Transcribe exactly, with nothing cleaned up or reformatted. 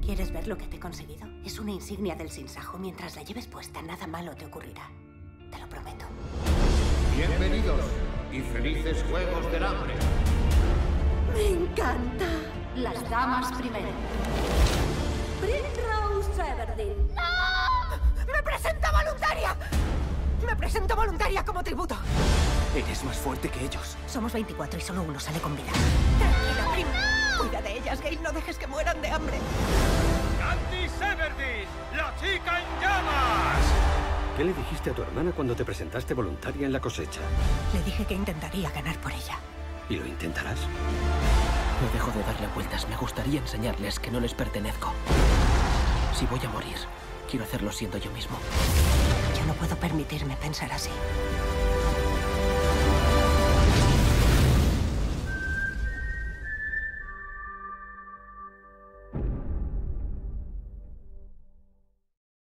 ¿Quieres ver lo que te he conseguido? Es una insignia del Sinsajo. Mientras la lleves puesta, nada malo te ocurrirá. Te lo prometo. Bienvenidos y felices Juegos del Hambre. ¡Me encanta! Las damas primero. Primrose Everdeen. ¡No! ¡Me presento voluntaria! ¡Me presento voluntaria como tributo! Eres más fuerte que ellos. Somos veinticuatro y solo uno sale con vida. Tranquila, Prim. Cuida de ellas, Gale. No dejes que mueran de hambre. ¡Candice Everdeen, la chica en llamas! ¿Qué le dijiste a tu hermana cuando te presentaste voluntaria en la cosecha? Le dije que intentaría ganar por ella. ¿Y lo intentarás? No dejo de darle vueltas. Me gustaría enseñarles que no les pertenezco. Si voy a morir, quiero hacerlo siendo yo mismo. Yo no puedo permitirme pensar así.